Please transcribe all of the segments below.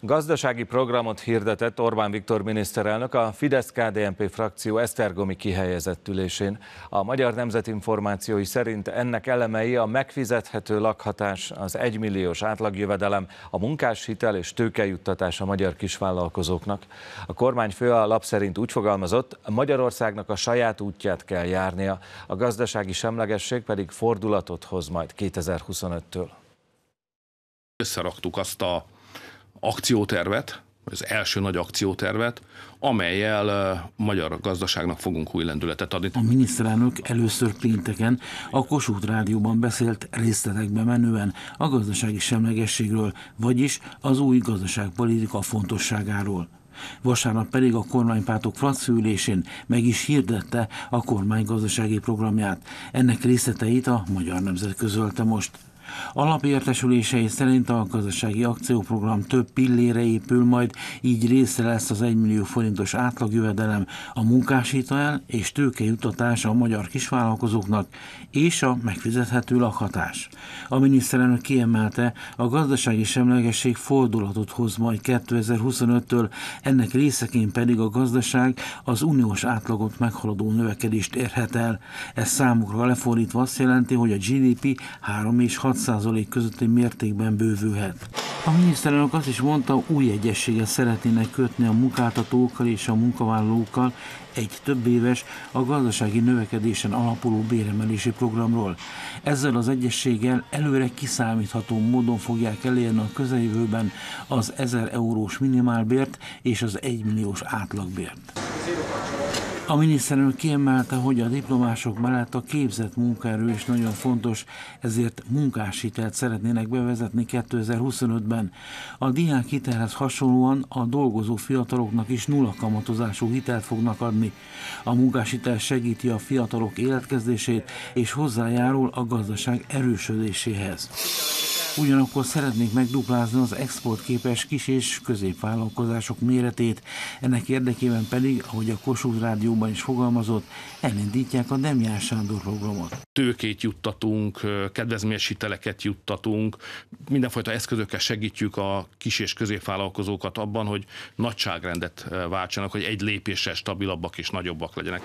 Gazdasági programot hirdetett Orbán Viktor miniszterelnök a Fidesz-KDNP frakció esztergomi kihelyezett ülésén. A Magyar Nemzetinformációi szerint ennek elemei a megfizethető lakhatás, az 1 milliós átlagjövedelem, a munkáshitel és tőkejuttatás a magyar kisvállalkozóknak. A kormányfő a lap szerint úgy fogalmazott, Magyarországnak a saját útját kell járnia, a gazdasági semlegesség pedig fordulatot hoz majd 2025-től. Összeraktuk azt a akciótervet, az első nagy akciótervet, amellyel a magyar gazdaságnak fogunk új lendületet adni. A miniszterelnök először pénteken a Kossuth Rádióban beszélt részletekbe menően a gazdasági semlegességről, vagyis az új gazdaságpolitika fontosságáról. Vasárnap pedig a kormánypártok frakcióülésén meg is hirdette a kormány gazdasági programját. Ennek részleteit a Magyar Nemzet közölte most. Alapértesülései szerint a gazdasági akcióprogram több pillére épül majd, így része lesz az 1 millió forintos átlagjövedelem, a munkáshitel és tőkejuttatás a magyar kisvállalkozóknak és a megfizethető lakhatás. A miniszterelnök kiemelte, a gazdasági semlegesség fordulatot hoz majd 2025-től, ennek részeként pedig a gazdaság az uniós átlagot meghaladó növekedést érhet el. Ez számukra lefordítva azt jelenti, hogy a GDP 3 és 6% közötti mértékben bővülhet. A miniszterelnök azt is mondta, új egyezséget szeretnének kötni a munkáltatókkal és a munkavállalókkal egy több éves, a gazdasági növekedésen alapuló béremelési programról. Ezzel az egyezséggel előre kiszámítható módon fogják elérni a közeljövőben az 1000 eurós minimálbért és az 1 milliós átlagbért. A miniszterelnök kiemelte, hogy a diplomások mellett a képzett munkaerő is nagyon fontos, ezért munkáshitelt szeretnének bevezetni 2025-ben. A diákhitelhez hasonlóan a dolgozó fiataloknak is nulla kamatozású hitelt fognak adni. A munkáshitel segíti a fiatalok életkezdését és hozzájárul a gazdaság erősödéséhez. Ugyanakkor szeretnék megduplázni az exportképes kis- és középvállalkozások méretét, ennek érdekében pedig, ahogy a Kossuth Rádióban is fogalmazott, elindítják a Demján Sándor programot. Tőkét juttatunk, kedvezményes hiteleket juttatunk, mindenfajta eszközökkel segítjük a kis- és középvállalkozókat abban, hogy nagyságrendet váltsanak, hogy egy lépéssel stabilabbak és nagyobbak legyenek.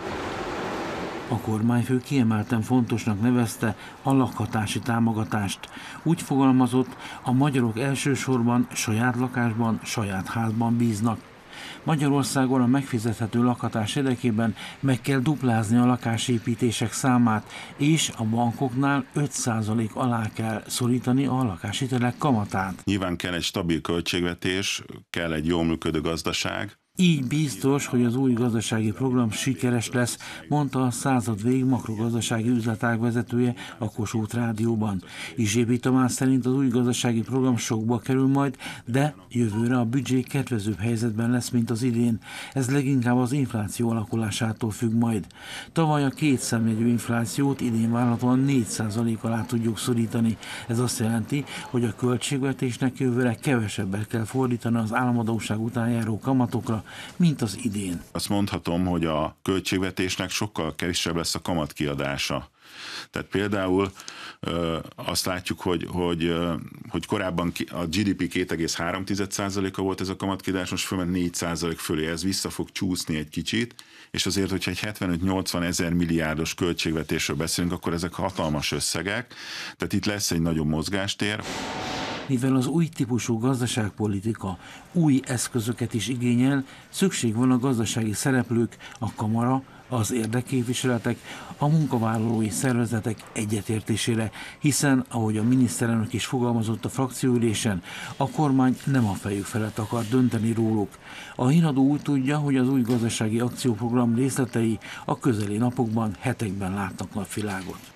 A kormányfő kiemelten fontosnak nevezte a lakhatási támogatást. Úgy fogalmazott, a magyarok elsősorban saját lakásban, saját házban bíznak. Magyarországon a megfizethető lakhatás érdekében meg kell duplázni a lakásépítések számát, és a bankoknál 5% alá kell szorítani a lakáshitelek kamatát. Nyilván kell egy stabil költségvetés, kell egy jól működő gazdaság. Így biztos, hogy az új gazdasági program sikeres lesz, mondta a század végig makrogazdasági üzletág vezetője a Kossuth Rádióban. Izséby Tamás szerint az új gazdasági program sokba kerül majd, de jövőre a büdzsé kedvezőbb helyzetben lesz, mint az idén. Ez leginkább az infláció alakulásától függ majd. Tavaly a kétszámjegyű inflációt idén várhatóan 4% alá tudjuk szorítani. Ez azt jelenti, hogy a költségvetésnek jövőre kevesebbet kell fordítani az államadósság után járó kamatokra, mint az idén. Azt mondhatom, hogy a költségvetésnek sokkal kevesebb lesz a kamatkiadása. Tehát például azt látjuk, hogy korábban a GDP 2,3%-a volt ez a kamatkiadás, most fölment 4% fölé, ez vissza fog csúszni egy kicsit, és azért, hogyha egy 75-80 ezer milliárdos költségvetésről beszélünk, akkor ezek hatalmas összegek, tehát itt lesz egy nagyobb mozgástér. Mivel az új típusú gazdaságpolitika új eszközöket is igényel, szükség van a gazdasági szereplők, a kamara, az érdekképviseletek, a munkavállalói szervezetek egyetértésére, hiszen, ahogy a miniszterelnök is fogalmazott a frakcióülésen, a kormány nem a fejük felett akar dönteni róluk. A híradó úgy tudja, hogy az új gazdasági akcióprogram részletei a közeli napokban, hetekben látnak napvilágot.